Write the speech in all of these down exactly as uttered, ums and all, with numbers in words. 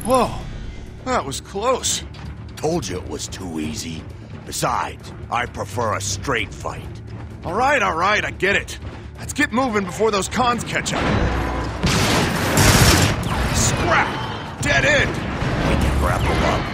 Whoa, that was close. Told you it was too easy. Besides, I prefer a straight fight. All right, all right, I get it. Let's get moving before those cons catch up. Scrap! Dead end! We can grapple up.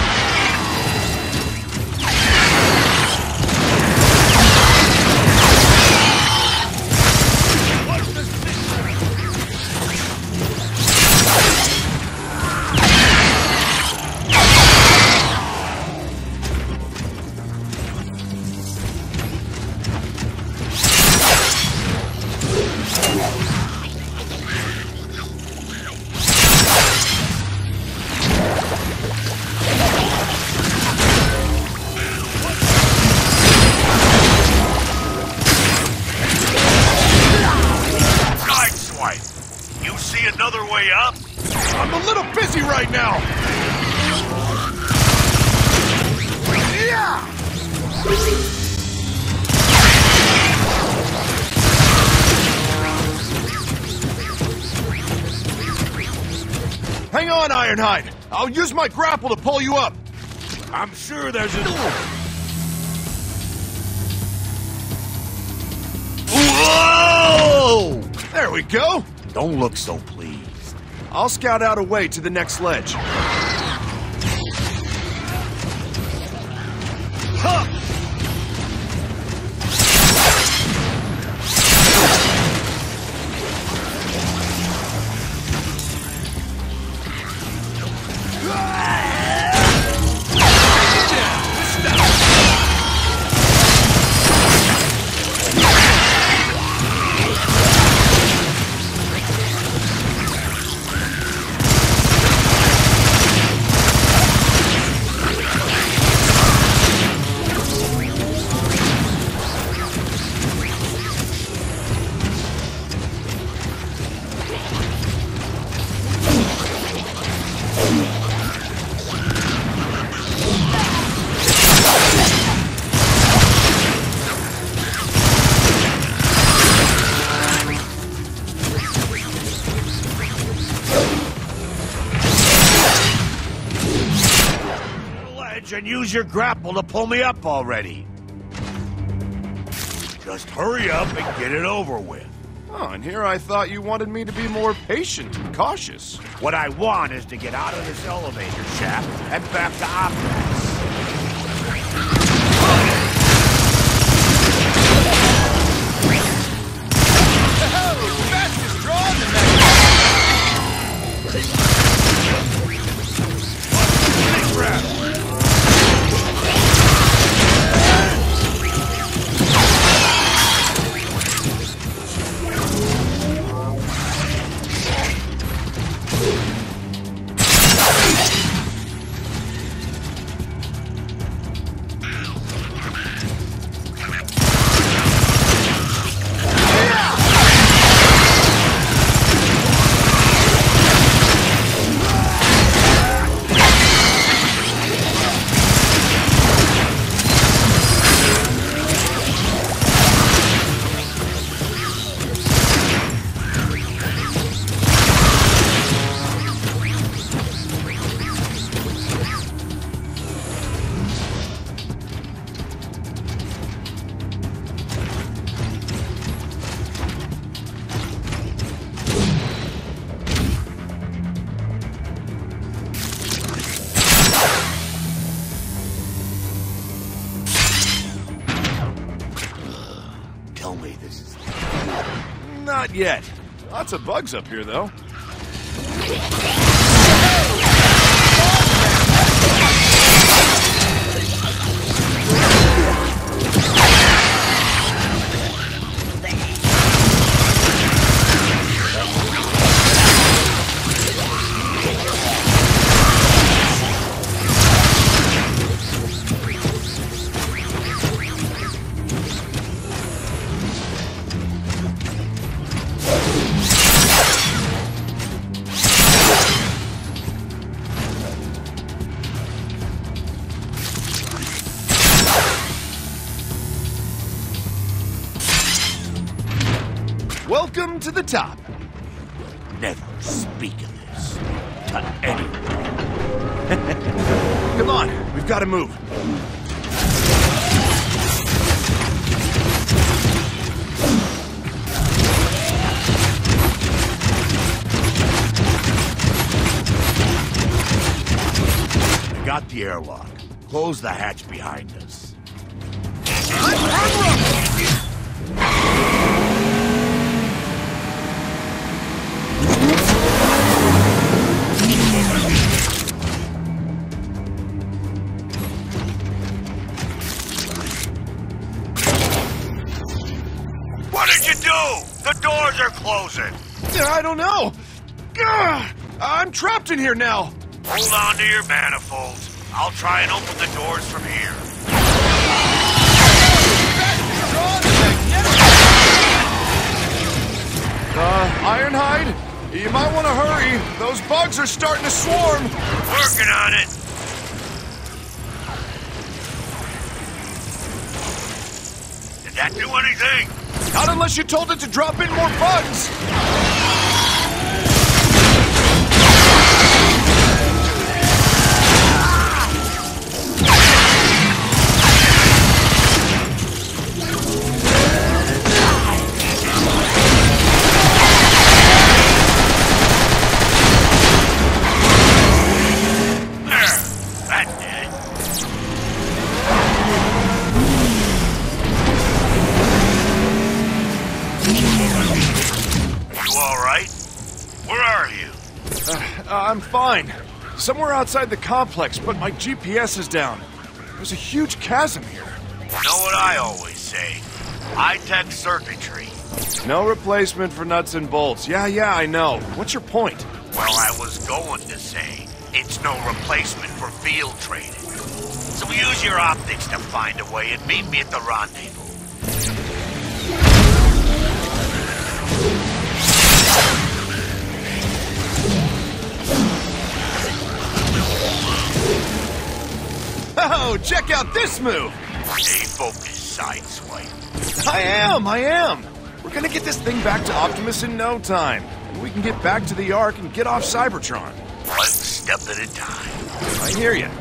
Another way up? I'm a little busy right now! Yeah! Hang on, Ironhide! I'll use my grapple to pull you up! I'm sure there's a... Whoa! There we go! Don't look so pleased. I'll scout out a way to the next ledge. Huh! And use your grapple to pull me up already. Just hurry up and get it over with. Oh, and here I thought you wanted me to be more patient and cautious. What I want is to get out of this elevator shaft and back to Optimus. Fastest draw in the night. Big grab. Tell me this is... Not yet. Lots of bugs up here, though. Welcome to the top. Never speak of this to anyone. on, we've got to move. We got the airlock. Close the hatch behind us. What did you do? The doors are closing. I don't know. Gah! I'm trapped in here now. Hold on to your manifolds. I'll try and open the doors from here. Uh, Ironhide, you might want to hurry. Those bugs are starting to swarm. Working on it. Did that do anything? Not unless you told it to drop in more bugs. I'm fine. Somewhere outside the complex, but my G P S is down. There's a huge chasm here. Know what I always say? High-tech circuitry. No replacement for nuts and bolts. Yeah, yeah, I know. What's your point? Well, I was going to say, it's no replacement for field training. So use your optics to find a way and meet me at the rendezvous. Oh, check out this move! Stay focused, Sideswipe. I am, I am! We're gonna get this thing back to Optimus in no time. And we can get back to the Ark and get off Cybertron. One step at a time. I hear you.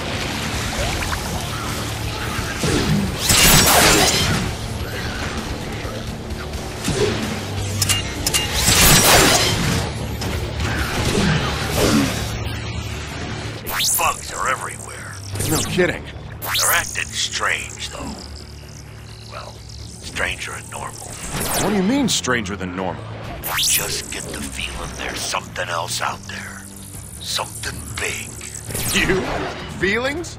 Bugs are everywhere. No kidding. They're acting strange, though. Well, stranger than normal. What do you mean, stranger than normal? I just get the feeling there's something else out there. Something big. You? Feelings?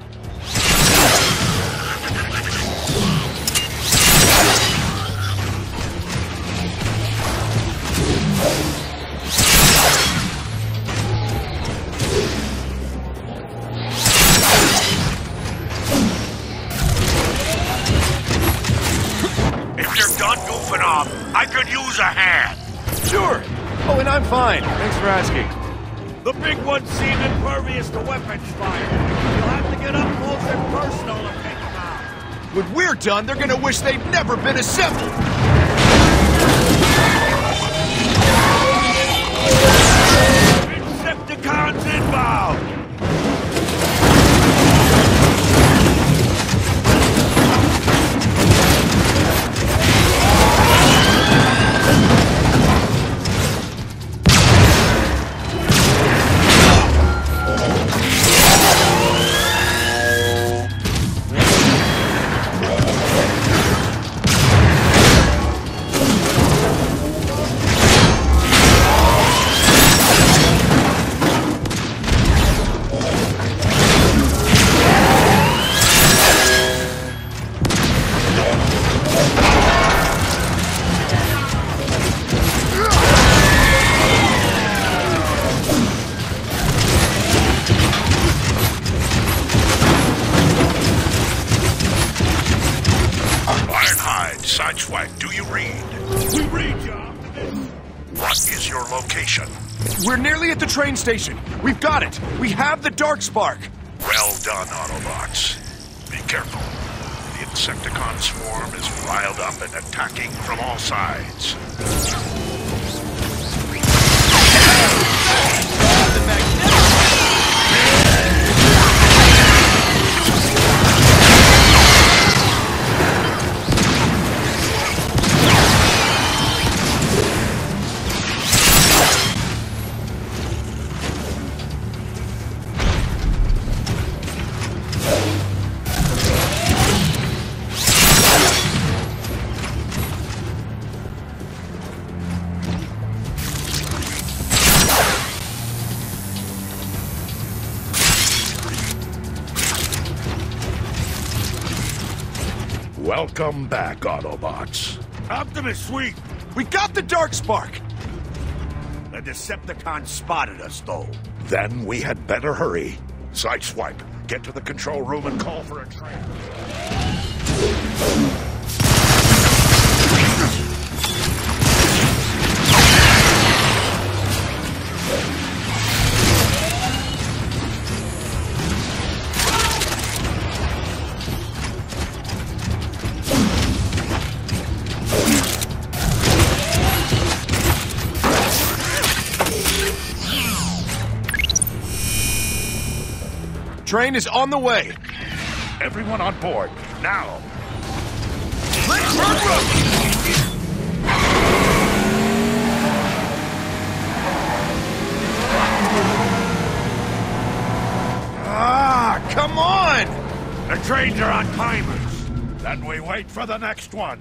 I could use a hand. Sure. Oh, and I'm fine. Thanks for asking. The big ones seem impervious to weapons fire. You'll have to get up close and personal to take them out. When we're done, they're gonna wish they'd never been assembled. Insecticons inbound! Sideswipe, do you read? We read, John. What is your location? We're nearly at the train station. We've got it. We have the Darkspark. Well done, Autobots. Be careful. The Insecticon swarm is riled up and attacking from all sides. Welcome back, Autobots. Optimus, sweet! We got the Dark Spark! The Decepticons spotted us, though. Then we had better hurry. Sideswipe, get to the control room and call for a train. Train is on the way. Everyone on board, now. Let's run, run! Ah, come on! The trains are on timers. Then we wait for the next one.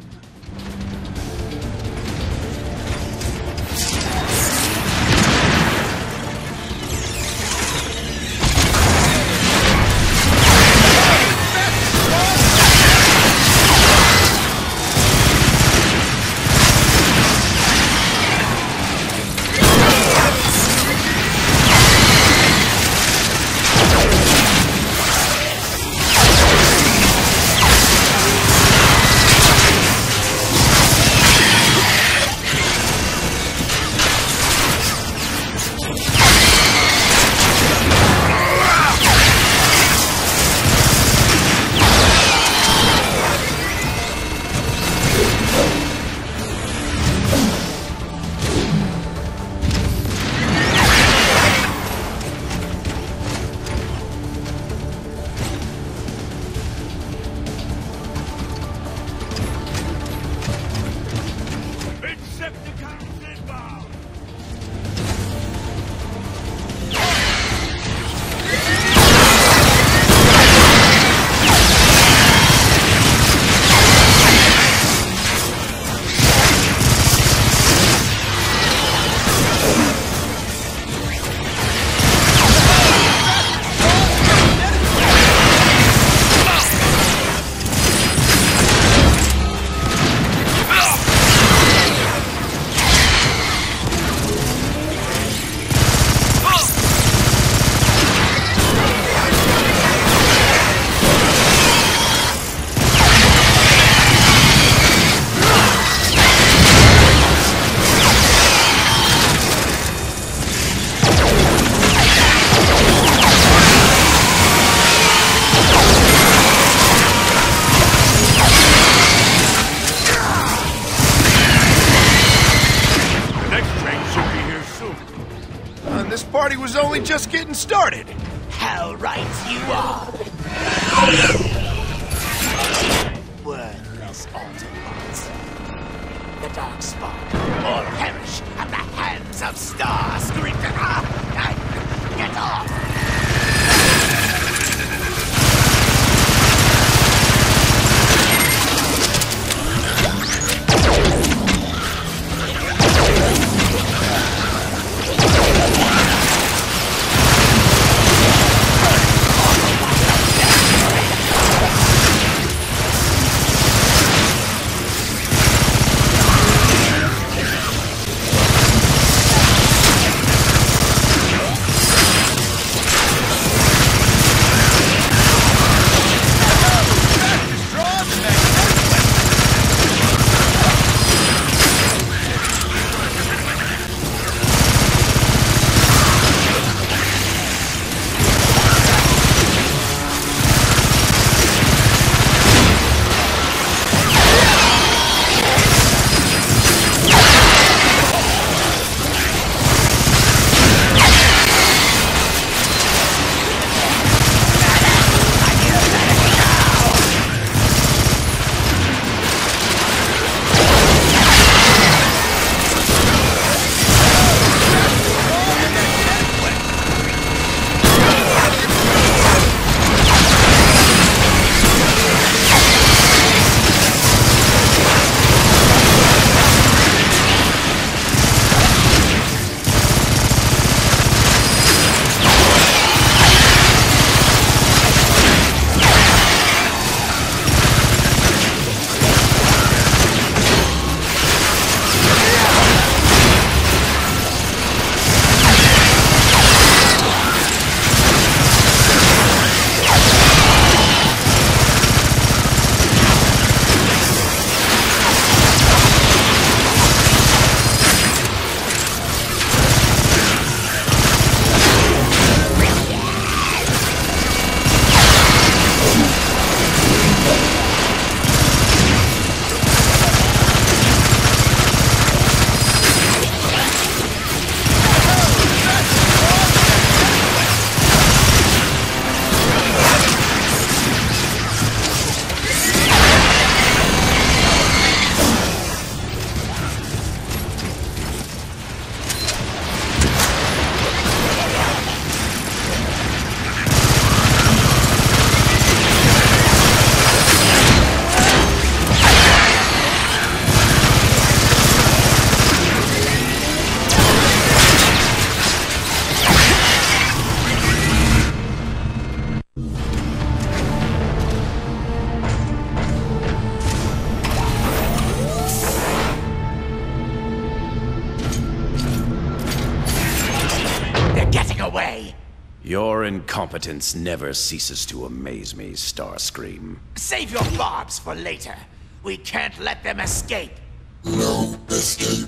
party was only just getting started. How right you are. Worthless Autobots. The Dark Spark, or perish at the hands of Starscream. Get off! Your incompetence never ceases to amaze me, Starscream. Save your barbs for later. We can't let them escape. No escape.